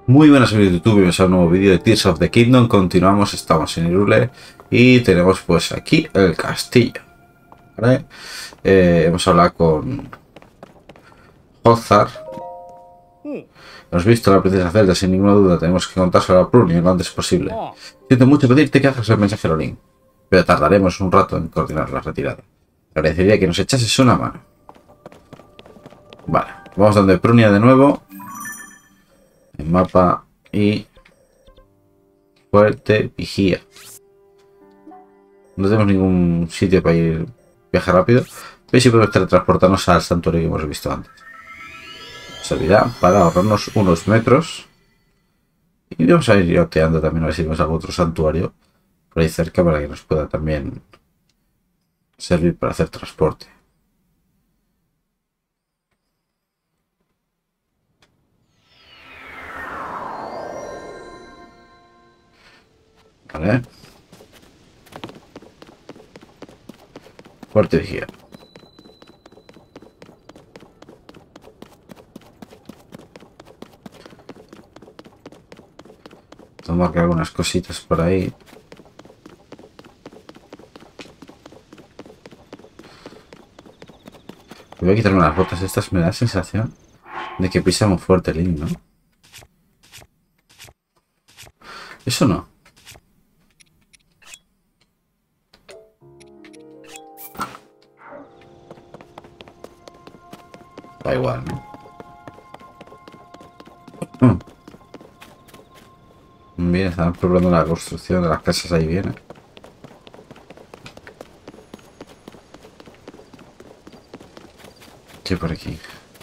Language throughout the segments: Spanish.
Muy buenas amigos de YouTube, bienvenidos a un nuevo vídeo de Tears of the Kingdom. Continuamos, estamos en Hyrule y tenemos pues aquí el castillo, ¿vale? Hemos hablado con Hozar. Hemos visto a la princesa Zelda, sin ninguna duda tenemos que contárselo a Prunia lo antes posible. Siento mucho pedirte que hagas el mensajero Link, pero tardaremos un rato en coordinar la retirada. Te agradecería que nos echases una mano. Vale, vamos donde Prunia de nuevo. El mapa y fuerte vigía. No tenemos ningún sitio para ir viajar rápido. Pero sí podemos teletransportarnos al santuario que hemos visto antes. Servirá para ahorrarnos unos metros. Y vamos a ir oteando también a ver si vemos algún otro santuario por ahí cerca para que nos pueda también servir para hacer transporte. Vale. Fuerte vigía. Toma que algunas cositas por ahí. Voy a quitarme las botas estas, me da la sensación de que pisa muy fuerte el Link, ¿no? Eso no. Da igual, ¿no? Bien, están probando la construcción de las casas ahí bien, ¿eh? ¿Qué por aquí?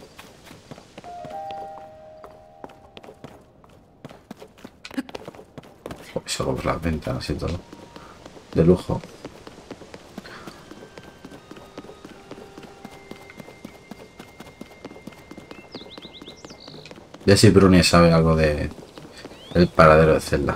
Oh, solo por las ventanas y todo. De lujo. Ya si Bruni sabe algo de el paradero de Zelda.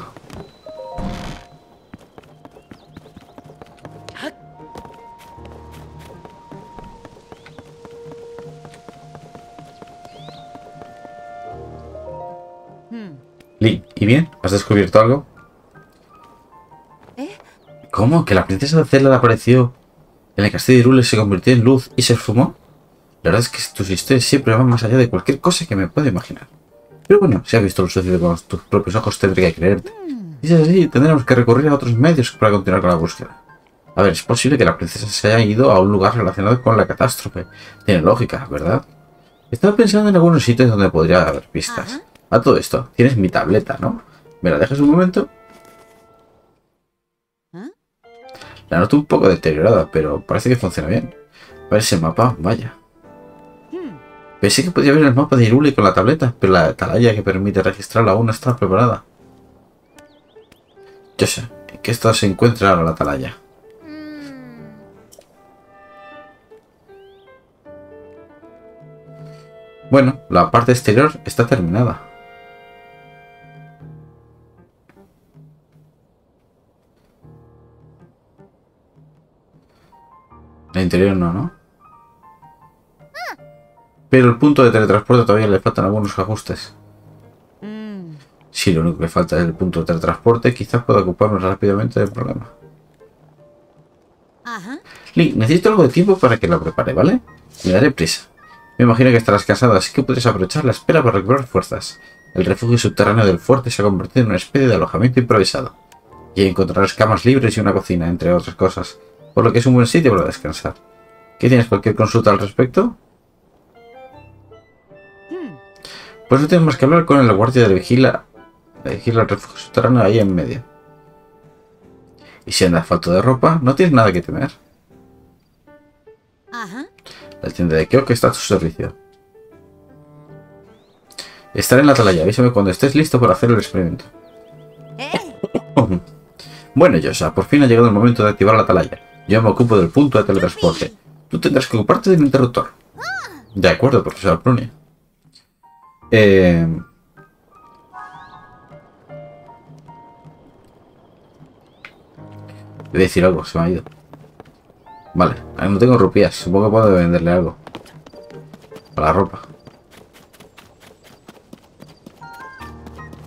Link, ¿y bien? ¿Has descubierto algo? ¿Cómo? ¿Que la princesa de Zelda apareció en el castillo de Hyrule, se convirtió en luz y se esfumó? La verdad es que tus historias siempre van más allá de cualquier cosa que me pueda imaginar. Pero bueno, si has visto lo sucedido con tus propios ojos, tendré que creerte. Y si es así, tendremos que recurrir a otros medios para continuar con la búsqueda. A ver, es posible que la princesa se haya ido a un lugar relacionado con la catástrofe. Tiene lógica, ¿verdad? Estaba pensando en algunos sitios donde podría haber pistas. A todo esto, tienes mi tableta, ¿no? ¿Me la dejas un momento? La noto un poco deteriorada, pero parece que funciona bien. A ver ese mapa, vaya. Pensé que podía ver el mapa de Hyrule con la tableta, pero la atalaya que permite registrarla aún no está preparada. Yo sé, ¿en qué estado se encuentra ahora la atalaya? Bueno, la parte exterior está terminada. El interior no, ¿no? Pero el punto de teletransporte todavía le faltan algunos ajustes. Si lo único que falta es el punto de teletransporte, quizás pueda ocuparnos rápidamente del problema. Link, necesito algo de tiempo para que lo prepare, ¿vale? Me daré prisa. Me imagino que estarás cansado, así que podrías aprovechar la espera para recuperar fuerzas. El refugio subterráneo del fuerte se ha convertido en una especie de alojamiento improvisado. Y encontrarás camas libres y una cocina, entre otras cosas, por lo que es un buen sitio para descansar. ¿Qué tienes cualquier consulta al respecto? Pues no tenemos que hablar con el guardia de vigila el refugio subterráneo ahí en medio. Y si andas falto de ropa, no tienes nada que temer. La tienda de Kyoto está a tu servicio. Estaré en la atalaya, avísame cuando estés listo para hacer el experimento. Bueno, Yosa, por fin ha llegado el momento de activar la atalaya. Yo me ocupo del punto de teletransporte. Tú tendrás que ocuparte del interruptor. De acuerdo, profesor Prunia. Voy a decir algo, se me ha ido. Vale, no tengo rupias. Supongo que puedo venderle algo. Para la ropa.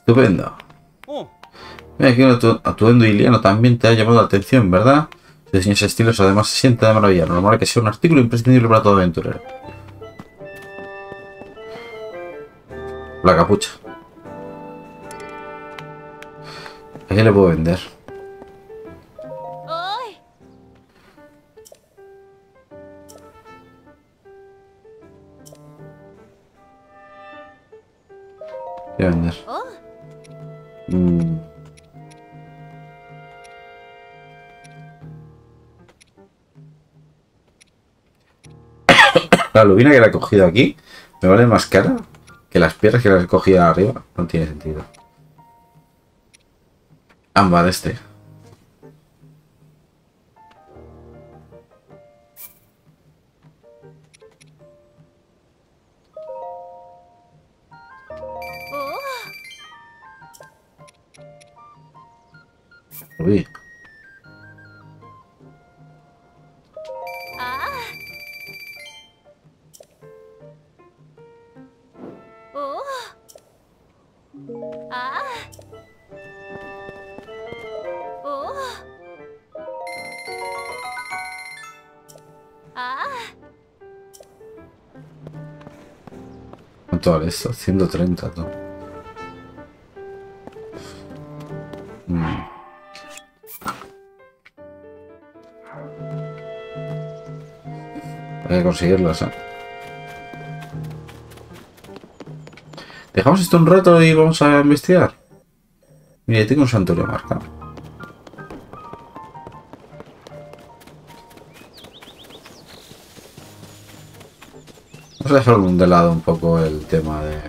Estupendo. Mira que tu atuendo iliano también te ha llamado la atención, ¿verdad? Su diseños estilos además se siente de maravilla. Lo normal es que sea un artículo imprescindible para todo aventurero. La capucha. ¿A qué le puedo vender? ¿Qué voy a vender? La lubina que la he cogido aquí me vale más cara que las piedras que las he cogido arriba. No tiene sentido. Ámbar este. Uy. ¿Cuánto vale esto? 130, ¿no? Hay que conseguirlas, ¿eh? Dejamos esto un rato y vamos a investigar. Mira, tengo un santuario marcado. Vamos a dejar de lado un poco el tema de...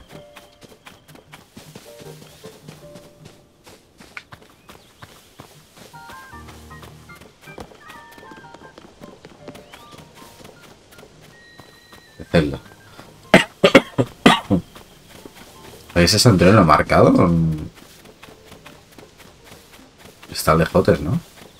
Zelda. ¿Ese santuario lo marcado? Está lejotes, ¿no?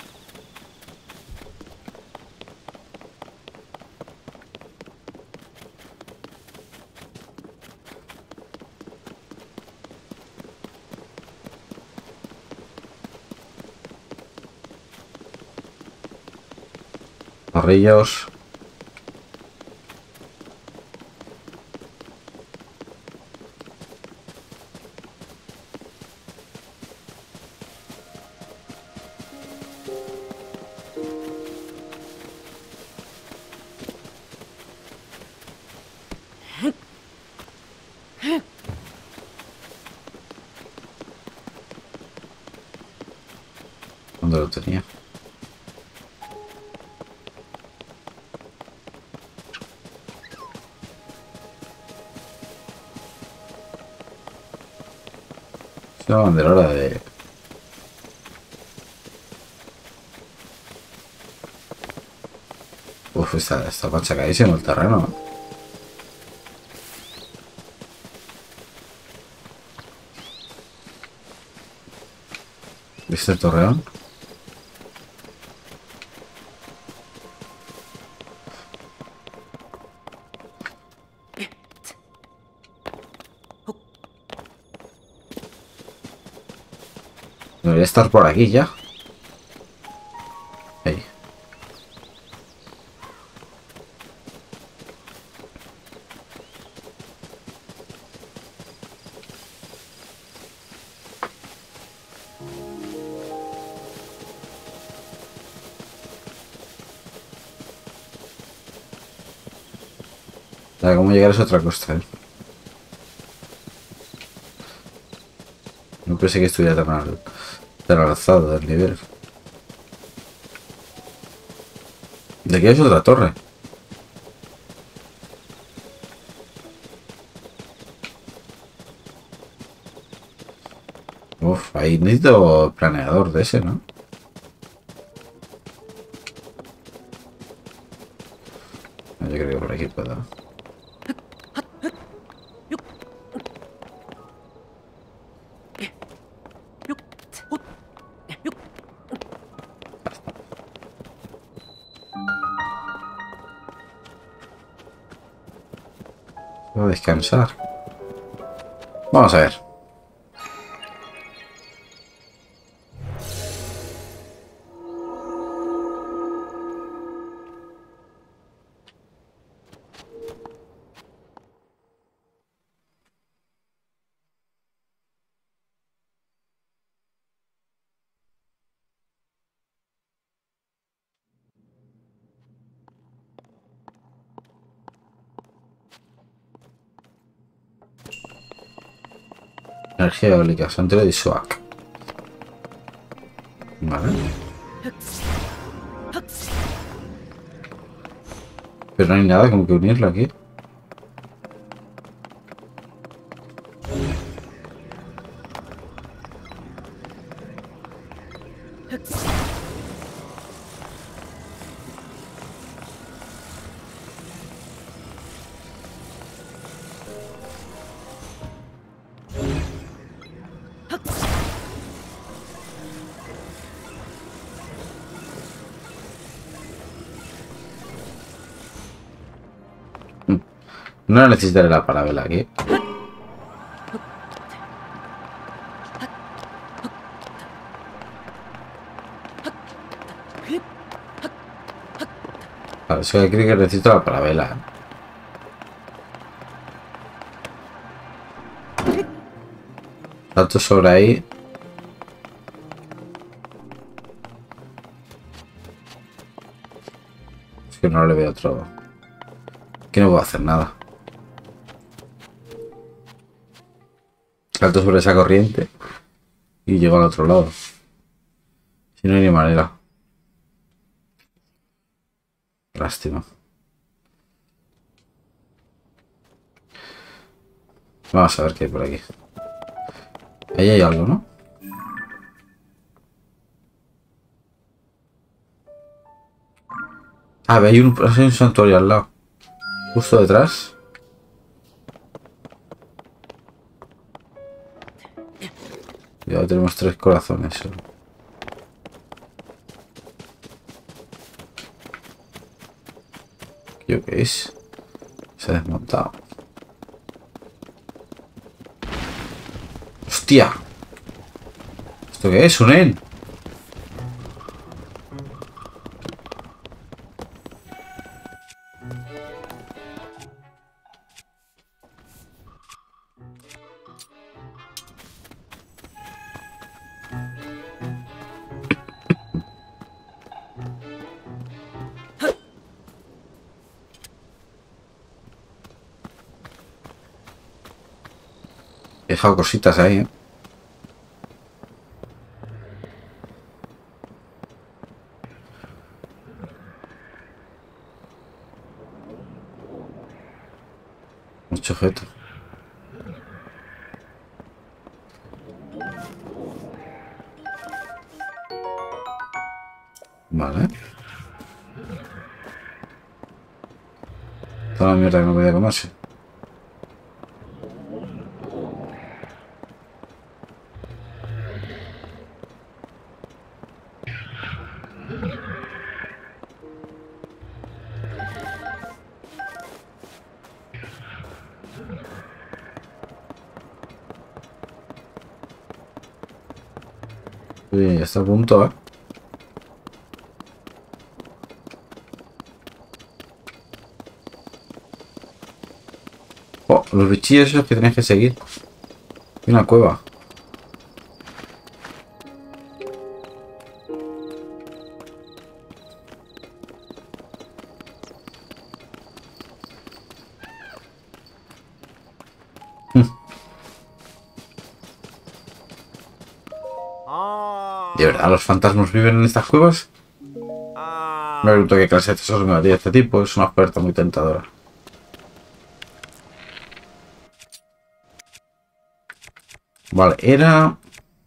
Zorrillos. ¿Dónde lo tenía? Es una banderola de... Uf, está machacadísimo el terreno. ¿Viste el torreón? Debería estar por aquí ya. Ahí. A ver, cómo llegar es otra cosa, ¿eh? No pensé que estuviera tan avanzado el nivel. De aquí es otra torre. Uf, ahí necesito planeador de ese, ¿no? Yo creo que por aquí puedo. Voy a descansar. Vamos a ver. Energía eólica, Santuario de Isuak. Vale. Pero no hay nada como que unirlo aquí. No necesitaré la parabela aquí. Vale, eso que creo que necesito la parabela. Salto sobre ahí. Es que no le veo otro. Aquí no puedo hacer nada. Salto sobre esa corriente y llego al otro lado. Si no hay ni manera. Lástima. Vamos a ver qué hay por aquí. Ahí hay algo, ¿no? Ah, hay un santuario al lado. Justo detrás. Ya tenemos 3 corazones solo. ¿Qué es? Se ha desmontado. ¡Hostia! ¿Esto qué es? ¿Un EN? He dejado cositas ahí, ¿eh? Mucho objeto. Vale. Toda la mierda que no podía comerse. Uy, ya está a punto, ¿eh? Oh, los bichillos esos que tenéis que seguir. Hay una cueva. ¿De verdad los fantasmas viven en estas cuevas? Me pregunto qué clase de tesoros me daría este tipo. Es una oferta muy tentadora. Vale, era...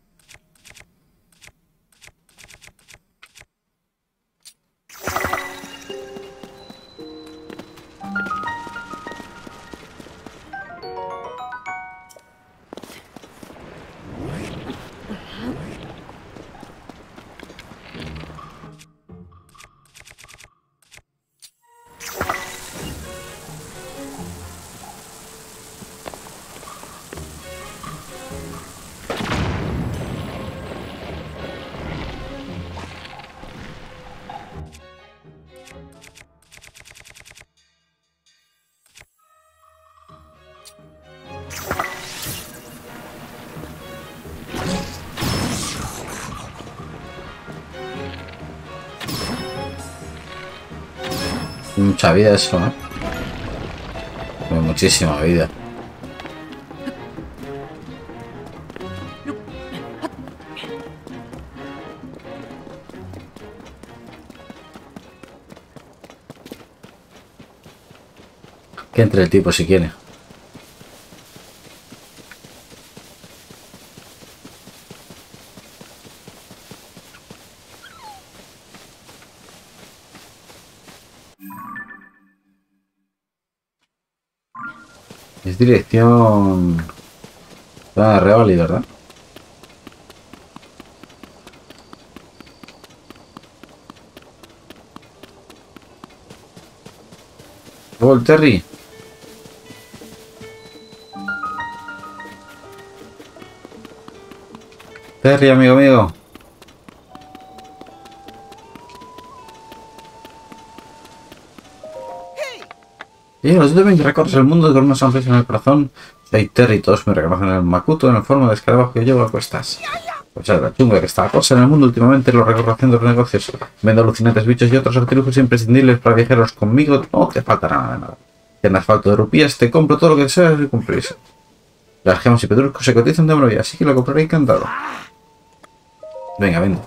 Mucha vida eso, ¿eh? Muchísima vida. Que entre el tipo si quiere. Es dirección... Ah, Real, ¿verdad? Oh, el Terry. Terry, amigo mío. Y los deben que recorres el mundo con una sonrisa en el corazón. Soy Terry, todos me reconocen en el Makuto en la forma de escarabajo que llevo a cuestas. Pues es la chunga que está la cosa en el mundo últimamente, lo recorro haciendo los negocios. Vendo alucinantes bichos y otros artilugios imprescindibles para viajeros conmigo. No te faltará nada de nada. Tienes falta de rupias, te compro todo lo que deseas y cumplirse. Las gemas y pedruscos se cotizan de maravilla, así que lo compraré encantado. Venga, vende.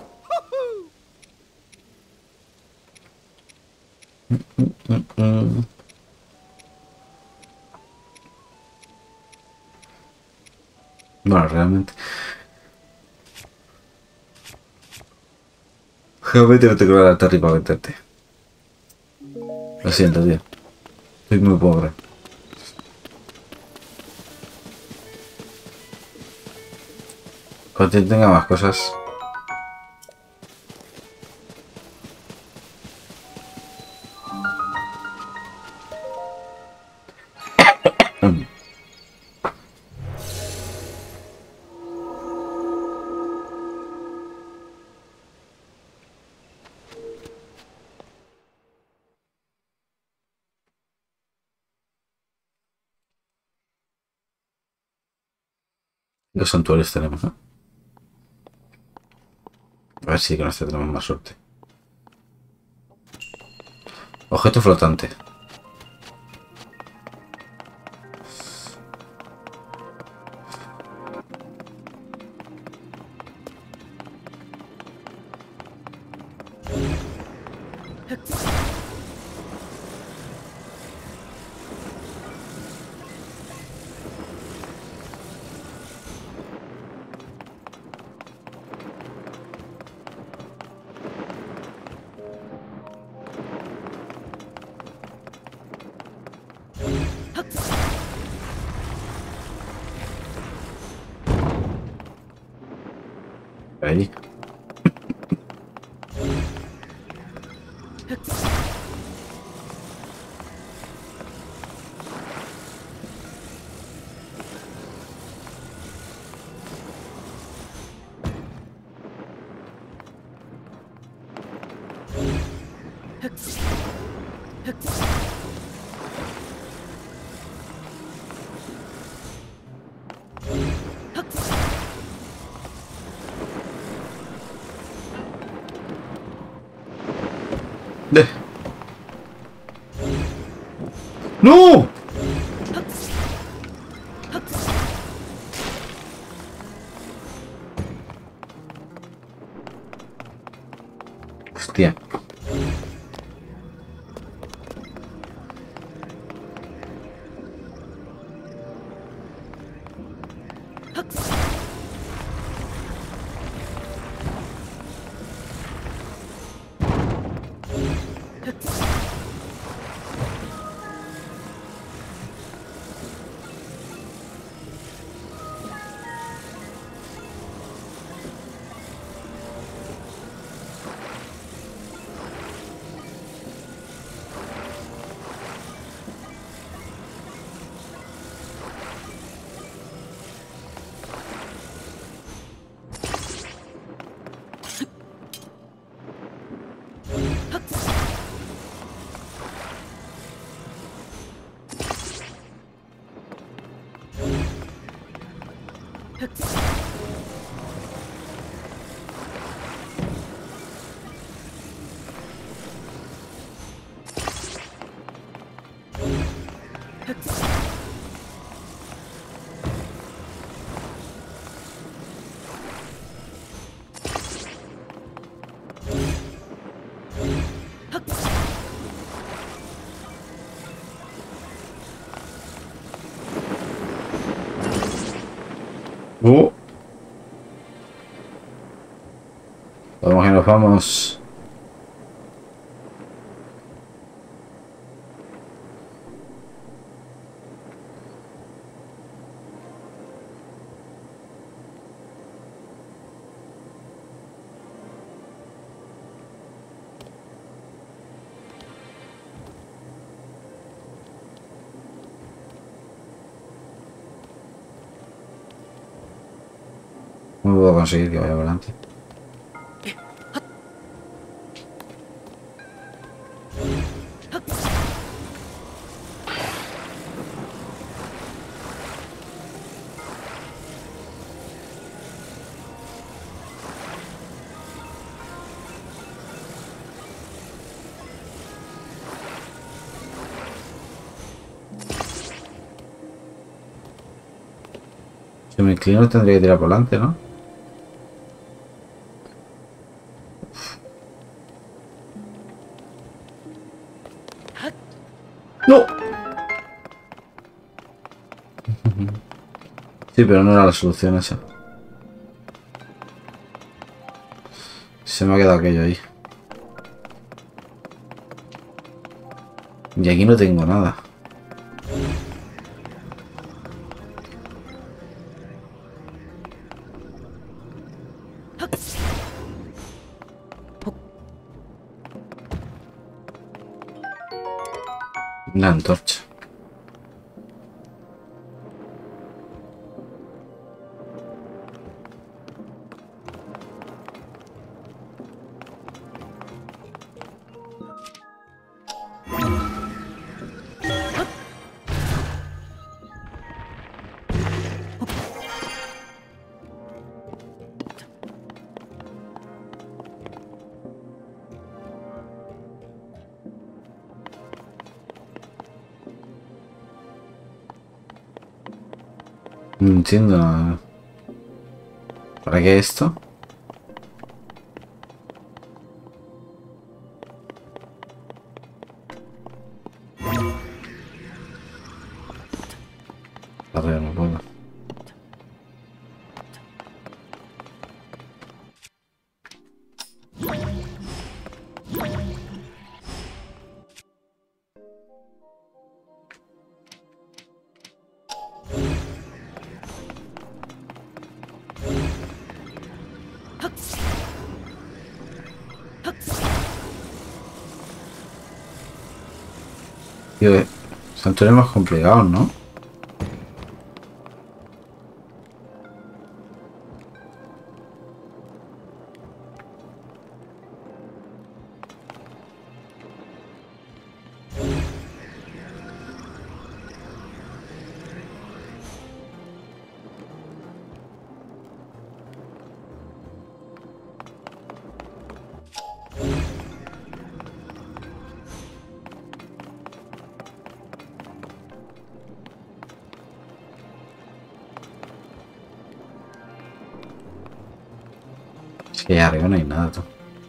Bueno, realmente. Realmente no tengo la Terry para venderte. Lo siento, tío. Soy muy pobre. Cuando tenga más cosas. Los santuarios tenemos, ¿no? A ver si con este tenemos más suerte. Objeto flotante. Ahí. ¡No! Hostia. Uh, vamos que nos vamos. No puedo conseguir que vaya adelante. Si me inclino tendría que tirar por delante, ¿no? ¡No! Sí, pero no era la solución esa. Se me ha quedado aquello ahí. Y aquí no tengo nada. La antorcha. No entiendo nada. ¿Para qué esto? Arriba no puedo. Tío, santuarios más complicados, ¿no? Es que arriba no hay nada, tú.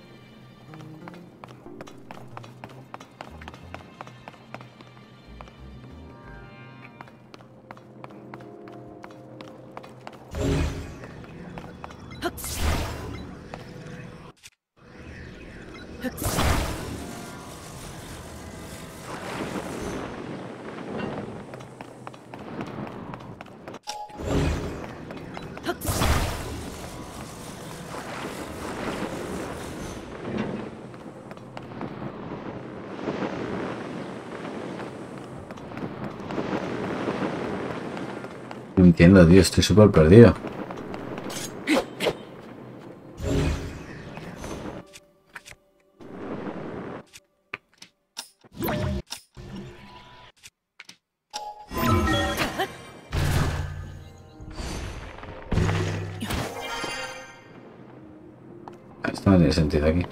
No entiendo, tío, estoy súper perdido. Esto no tiene sentido aquí.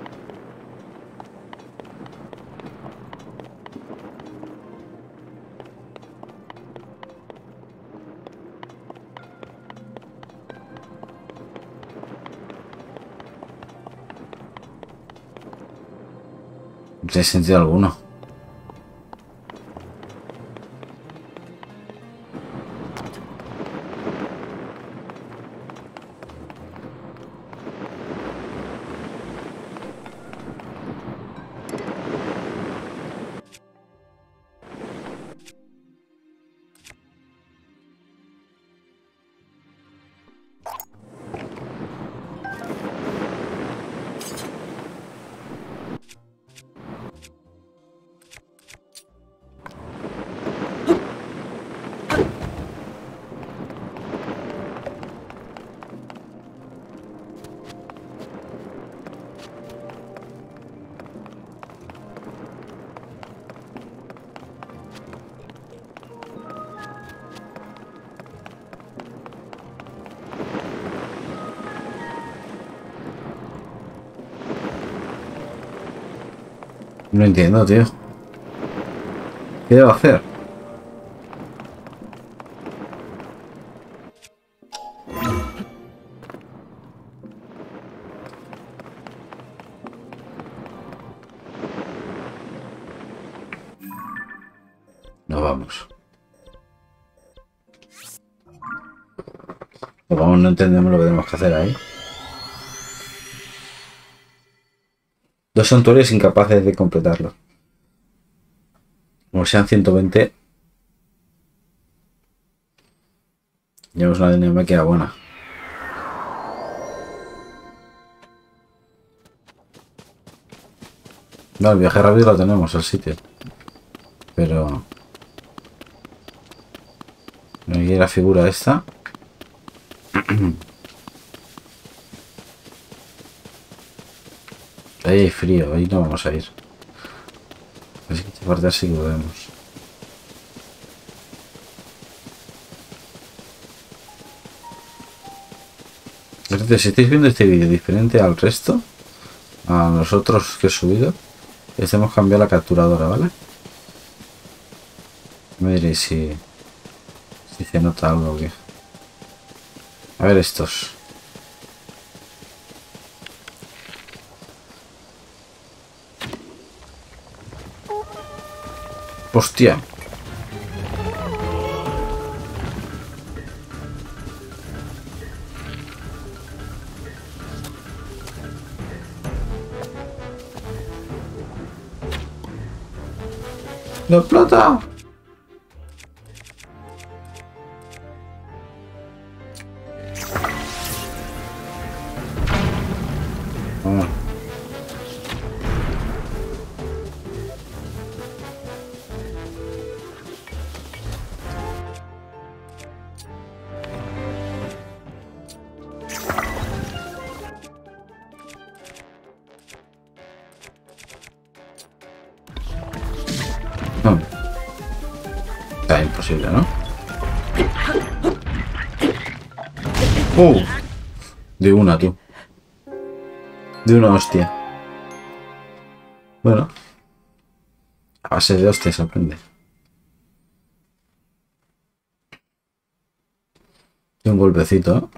No tiene sentido alguno. No entiendo, tío. ¿Qué debo hacer? Nos vamos. Nos vamos, no entendemos lo que tenemos que hacer ahí. Dos santuarios incapaces de completarlo. Como sean 120. Llevamos una dinámica buena. No, el viaje rápido lo tenemos al sitio. Pero... no hay la figura esta. Ahí hay frío, ahí no vamos a ir. Así que esta parte sí que lo vemos. Si estáis viendo este vídeo diferente al resto, a los otros que he subido, les hemos cambiado la capturadora, ¿vale? Me diréis si se nota algo o qué. A ver estos. Hostia. ¡La plata! Ah. No. Está imposible, ¿no? De una, tú. De una hostia. Bueno. A base de hostias se aprende. Y un golpecito, ¿eh?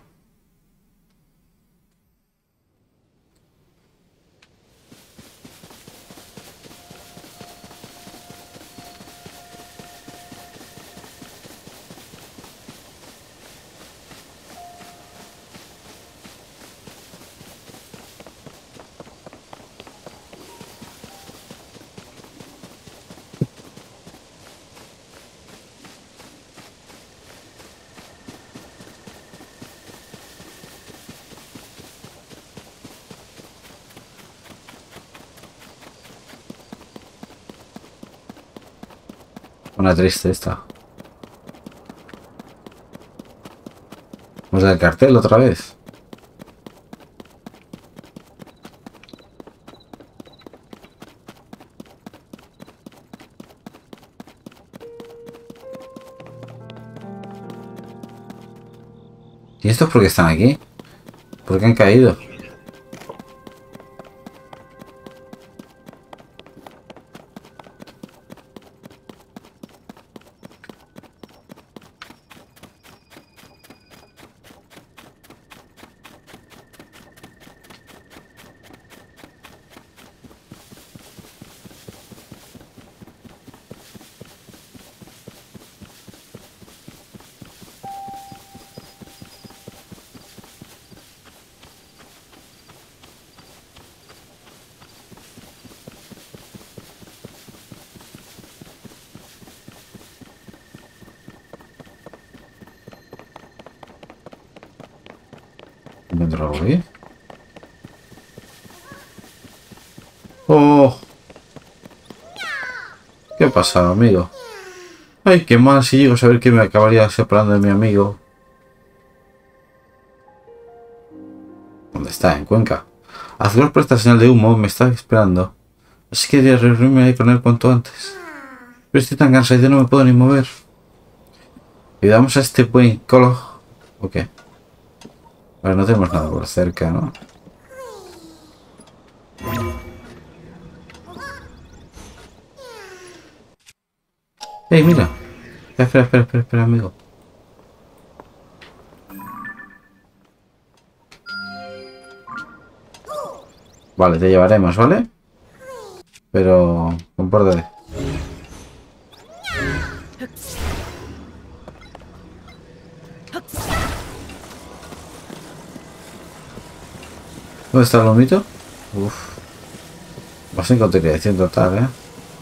Una triste esta. Vamos al cartel otra vez. ¿Y estos por qué están aquí? ¿Por qué han caído? ¿Encuentro algo ahí? ¡Oh! ¿Qué pasa, amigo? Ay, qué mal si llego a saber que me acabaría separando de mi amigo. ¿Dónde está? En Cuenca. Azul por esta señal de humo me está esperando. Así que quería reunirme ahí con él cuanto antes. Pero estoy tan cansado y no me puedo ni mover. ¿Ayudamos a este buen colo? ¿O qué? Vale, no tenemos nada por cerca, ¿no? ¡Ey, mira! Espera, espera, espera, espera, amigo. Vale, te llevaremos, ¿vale? Pero... compórtate. ¿Dónde está el lomito? Uf. Vas en continuación total, ¿eh?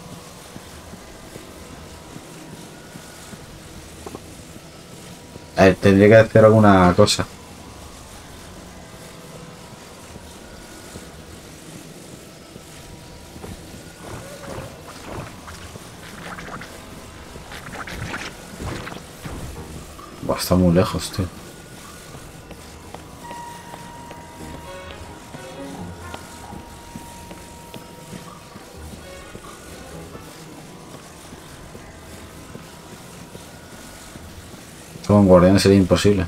Tendría que hacer alguna cosa. Buah, está muy lejos, tío. Con guardián sería imposible.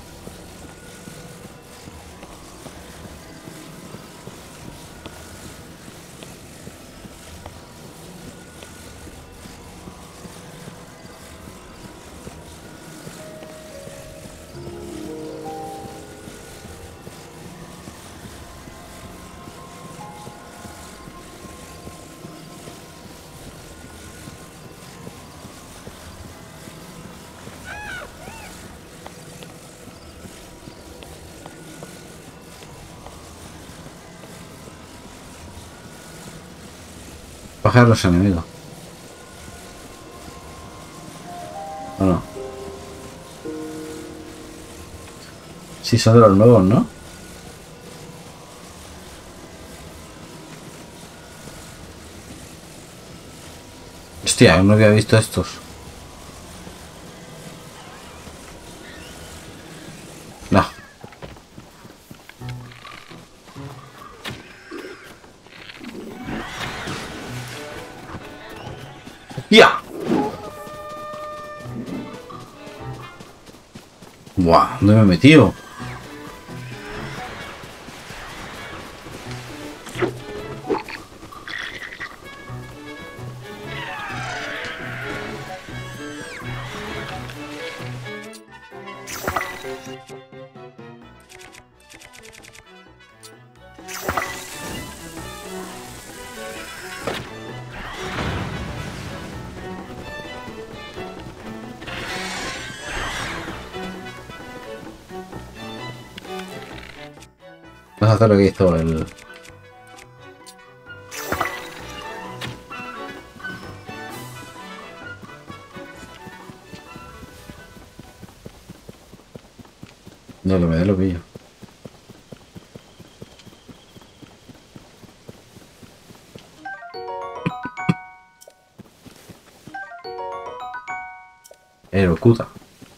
Bajar los enemigos. ¿O no? Sí, son de los nuevos, ¿no? Hostia, no había visto estos. No. ¡Ya! Buah, ¿dónde me he metido? Vas a hacer lo que hizo el... No, lo me da lo pillo. Okuta.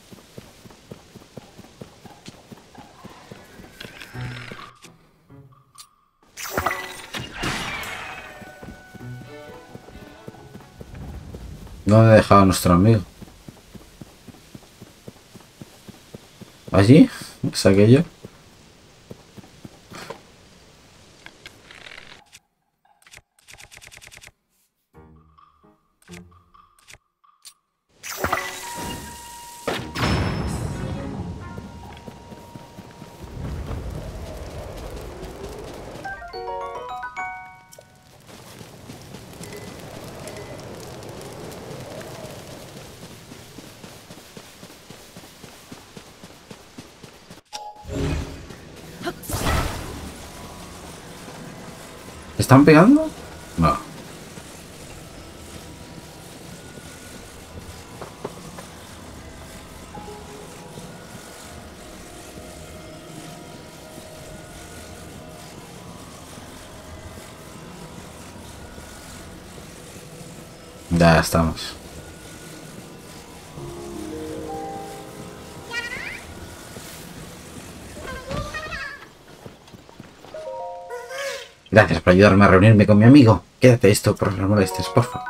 ¿Dónde he dejado a nuestro amigo? ¿Allí? ¿Es aquello? ¿Están pegando? No. Ya estamos. Gracias por ayudarme a reunirme con mi amigo. Quédate esto por las molestias, por favor.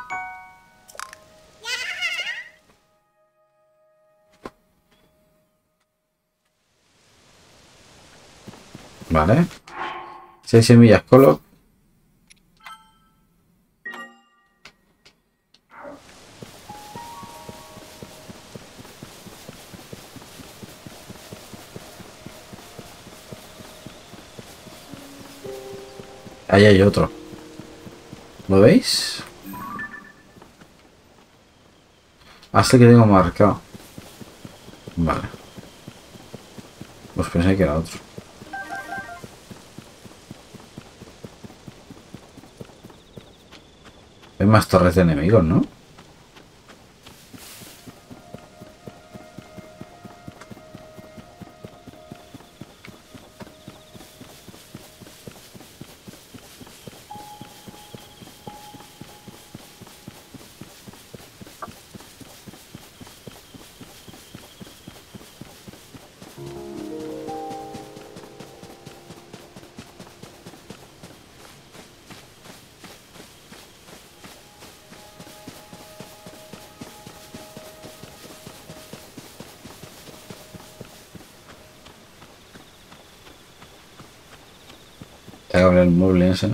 Vale. 6 semillas colo. Ahí hay otro. ¿Lo veis? Hasta que tengo marcado. Vale. Pues pensé que era otro. Hay más torres de enemigos, ¿no? Hay que abrir el mueble ese.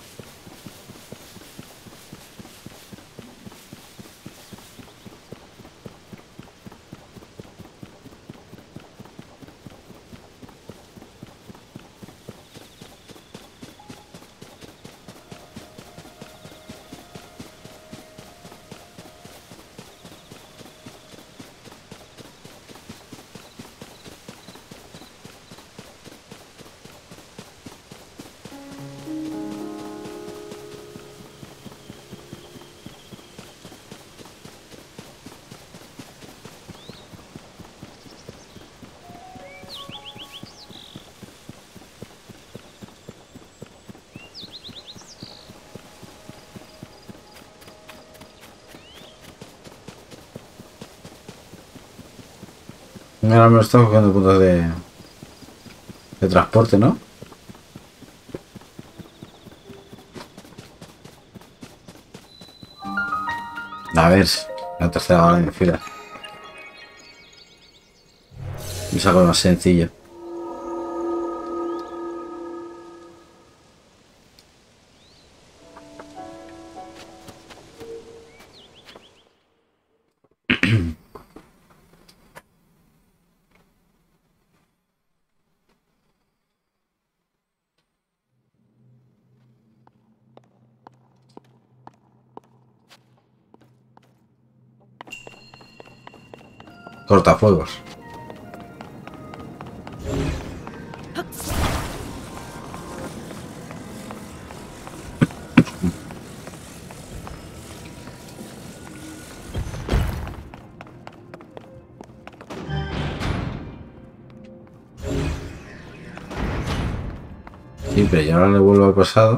Ahora me lo estamos cogiendo puntos de transporte, ¿no? A ver, la tercera hora de fila. Es algo más sencillo. Cortafuegos. Sí, pero yo ahora le vuelvo al pasado.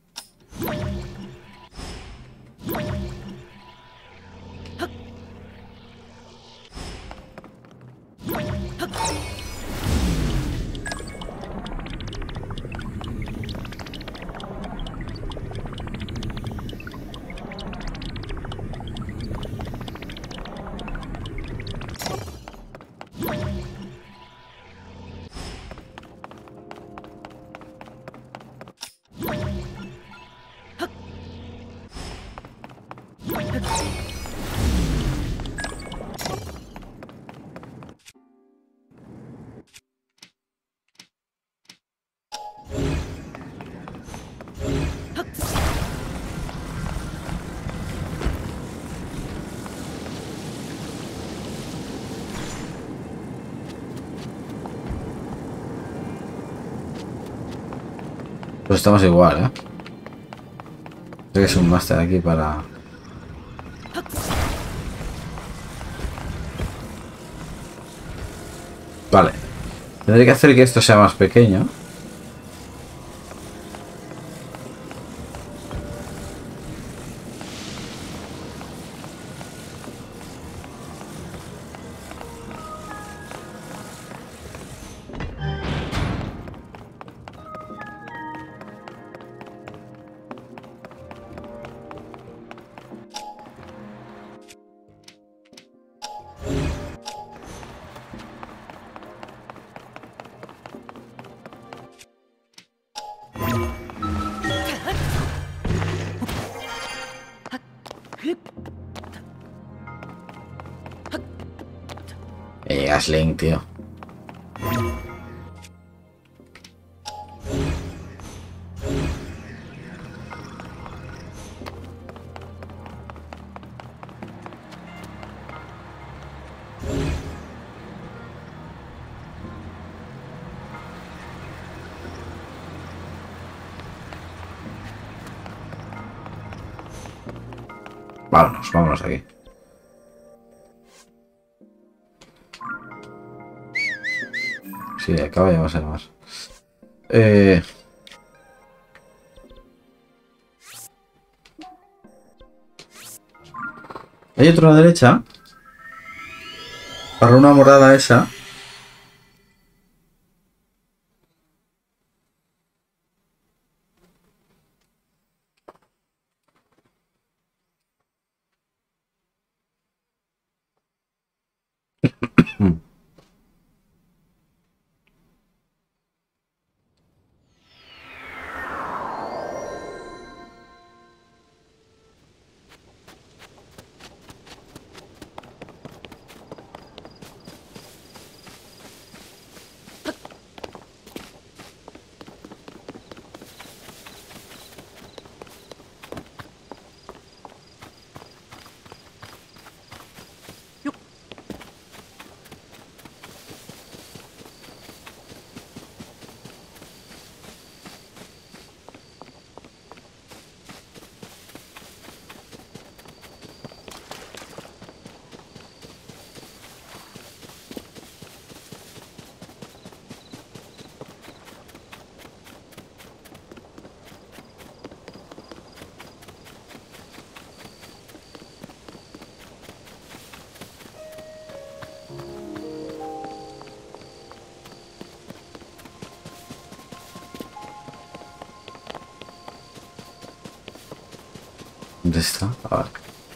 Pues estamos igual, ¿eh? Creo que es un máster aquí para... Vale. Tendré que hacer que esto sea más pequeño. Link, tío. Vámonos de aquí. Sí, acaba ya va a ser más. Hay otro a la derecha. Para una morada esa. ¿Dónde está? A ver.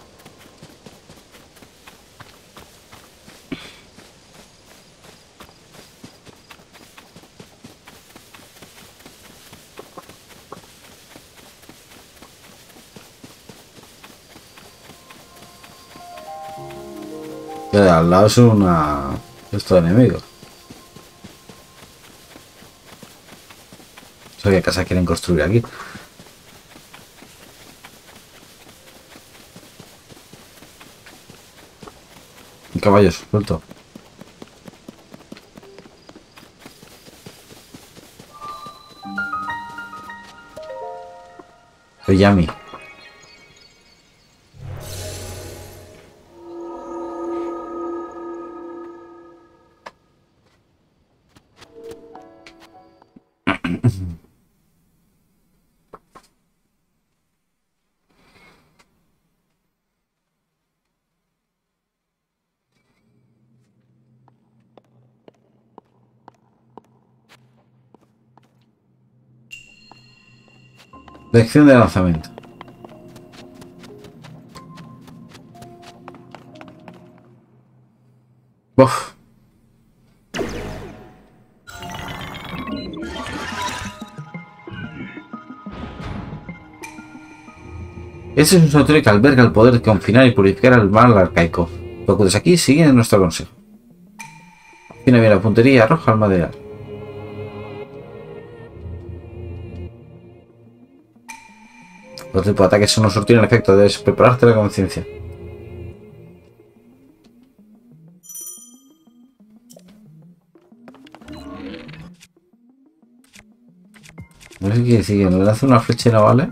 Al lado es una... Esto de enemigos. O sea, ¿qué casa quieren construir aquí? Caballos, suelto. Yami. Lección de lanzamiento. Uf. Este es un santuario que alberga el poder de confinar y purificar al mal arcaico. Lo que acudes aquí sigue nuestro consejo. Afina bien la puntería y arroja al material. Los tipos de ataques no surtienen efecto, debes prepararte la conciencia. No sé qué quiere decir, que me lanza una flecha y no vale.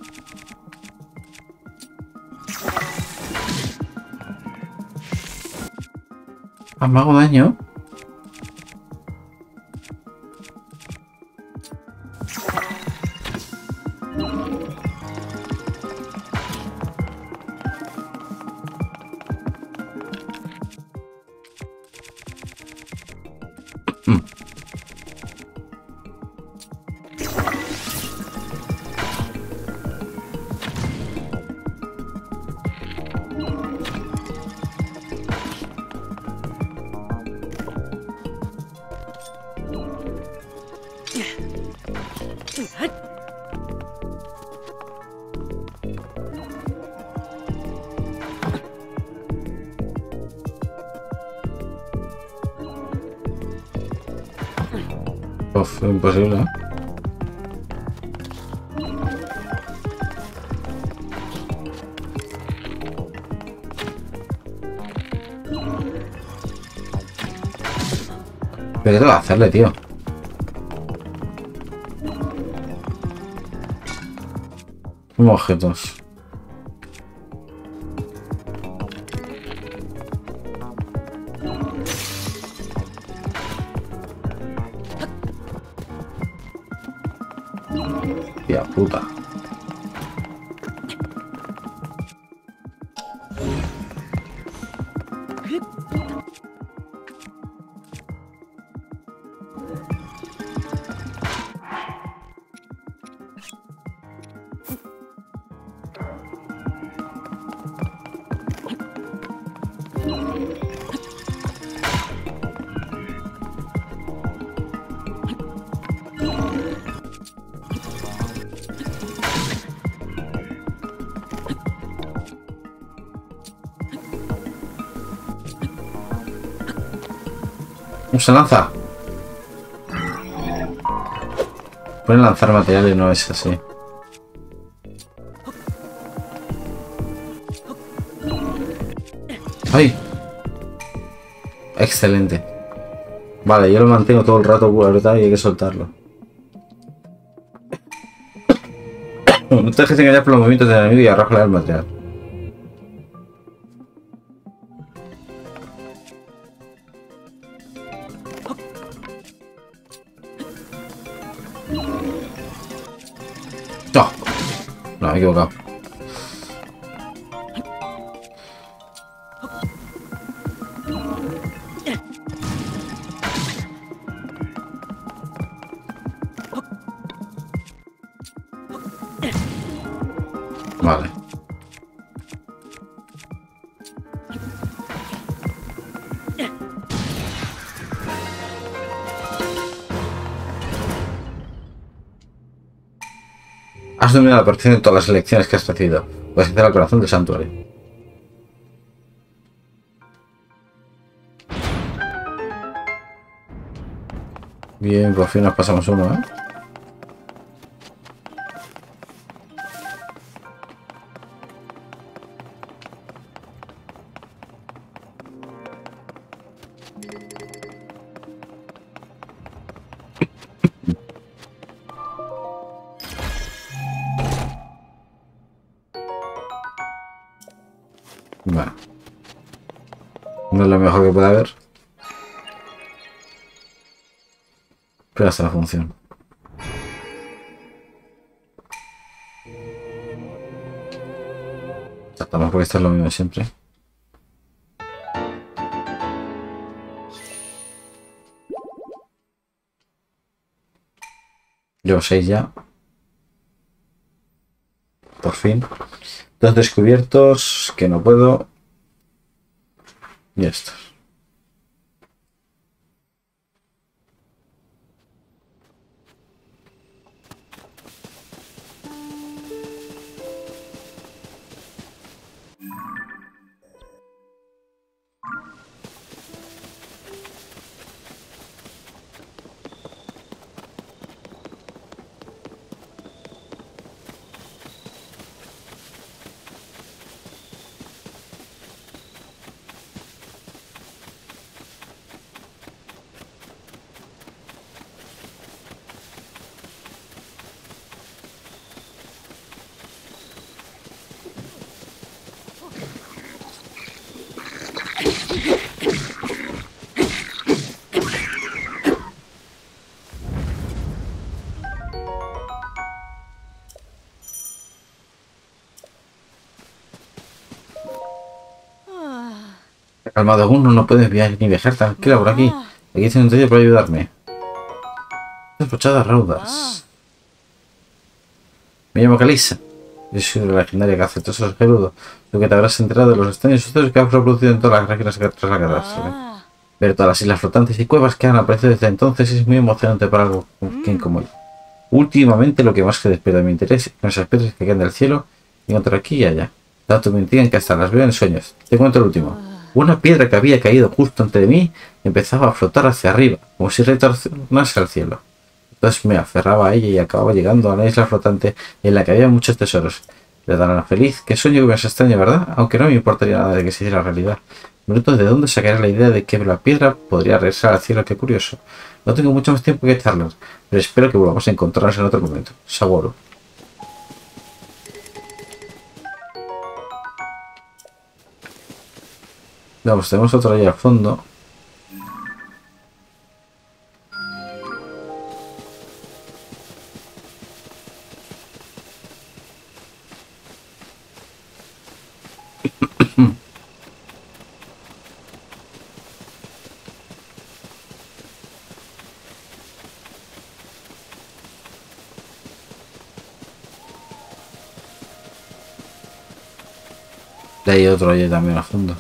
Ah, me hago daño. Uf, imposible, ¿eh? ¿Pero qué tengo que hacerle, tío? Como objetos. Hostia puta. ¿Cómo se lanza? Pueden lanzar material y no es así. ¡Ay! Excelente. Vale, yo lo mantengo todo el rato, ¿verdad? Y hay que soltarlo. No te dejes engañar por los movimientos del enemigo y arroja el material. ¡Oh! No, me he equivocado. Vale. Has dominado a la perfección de todas las elecciones que has recibido. Puedes acceder al corazón del santuario. Bien, por fin nos pasamos uno, ¿eh? Bueno. No es lo mejor que puede haber. Pero hace la función. Tampoco esto es lo mismo siempre. Llevo 6 ya. Por fin. 2 descubiertos que no puedo. Y estos. Calmado, aún no puedes ni viajar tranquila por aquí. Aquí tienes un taller para ayudarme. Despochadas raudas. Me llamo Kalisa. Yo soy la legendaria cacerosa Gerudo. Lo que te habrás enterado de los extraños sucesos que han reproducido en todas las regiones tras la catástrofe. Ver todas las islas flotantes y cuevas que han aparecido desde entonces es muy emocionante para algo quien como yo. Últimamente lo que más que despierta mi interés son esas piedras que caen del cielo y encontrar aquí y allá. Tanto me intrigan que hasta las veo en sueños. Te cuento el último. Una piedra que había caído justo ante mí empezaba a flotar hacia arriba, como si retornase al cielo. Entonces me aferraba a ella y acababa llegando a una isla flotante en la que había muchos tesoros. Era tan feliz que sueño que me extraño, ¿verdad? Aunque no me importaría nada de que se hiciera realidad. Me pregunto de dónde sacaré la idea de que la piedra podría regresar al cielo. Qué curioso. No tengo mucho más tiempo que charlar, pero espero que volvamos a encontrarnos en otro momento. Saguaro. Vamos, tenemos otro ahí al fondo. Y hay otro allí también a fondo.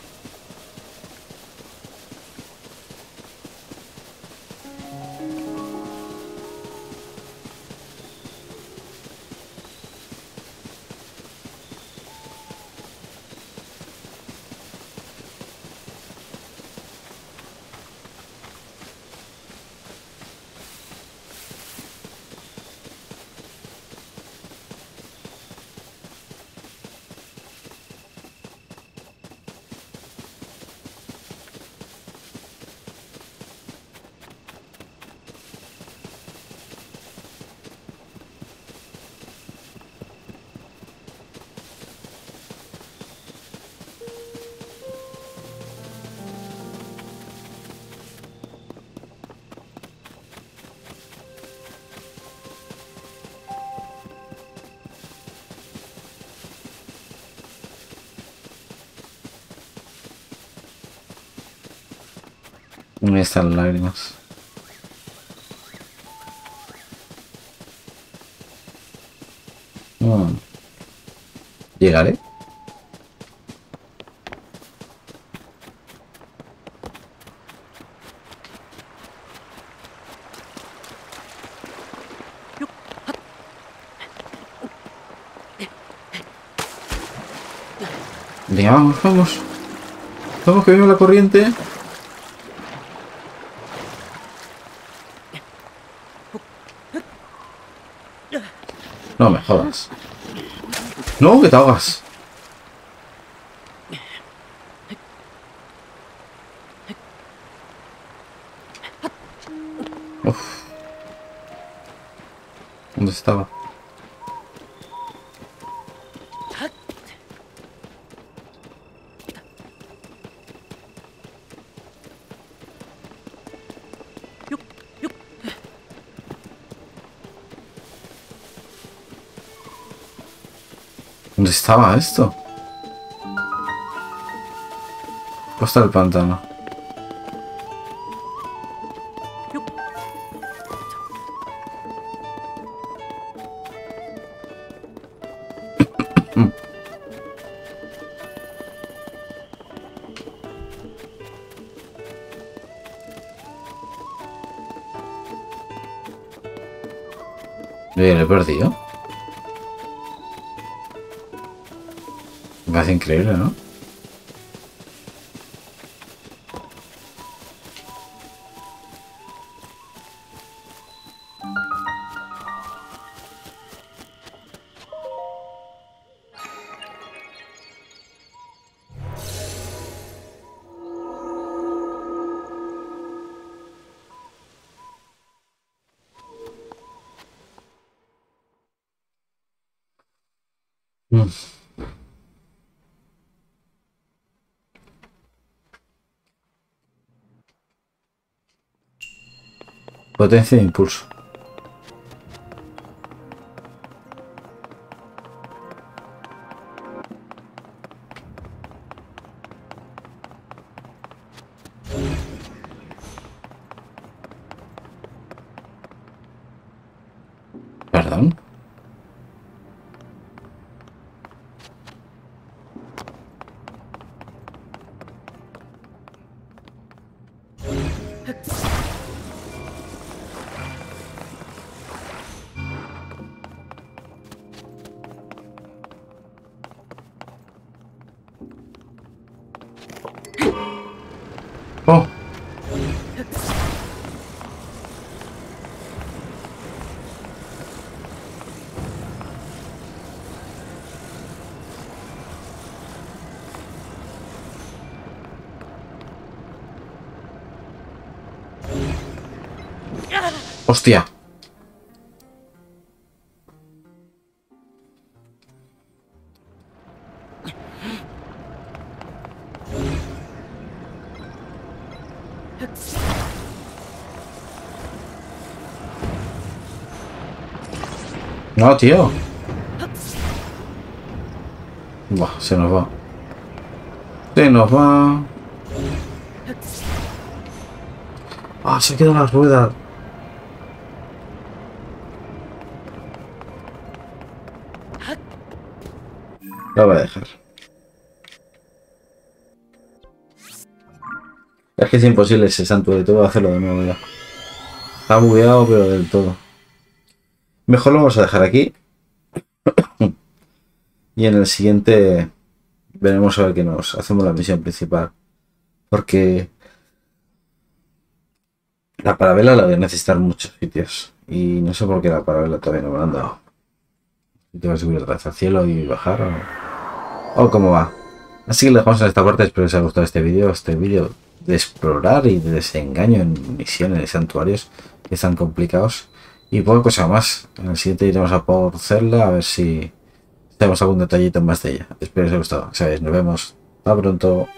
¿Dónde están las lágrimas? ¿Llegaré? Venga, vamos, vamos. Vamos, que viene la corriente. No me jodas. No, que te ahogas. Uf. ¿Dónde estaba? ¿Dónde estaba esto? Costa del pantano. Lo he perdido. Me parece increíble, ¿no? Potencia de impulso. ¿Perdón? Oh. Hostia. No, tío. Buah, se nos va. Se nos va. Ah, se ha quedado la rueda. La voy a dejar. Es que es imposible ese santuario. Tengo que hacerlo de nuevo ya. Está bugueado, pero del todo. Mejor lo vamos a dejar aquí. Y en el siguiente veremos a ver qué nos hacemos la misión principal. Porque la parabela la voy a necesitar en muchos sitios. Y no sé por qué la parabela todavía no me la han dado. Si tengo que subir otra vez al cielo y bajar o cómo va. Así que lo dejamos en esta parte. Espero que os haya gustado este vídeo de explorar y de desengaño en misiones, en santuarios que están complicados. Y poca cosa más. En el siguiente iremos a por Zelda a ver si tenemos algún detallito más de ella. Espero que os haya gustado. Sabéis, nos vemos. Hasta pronto.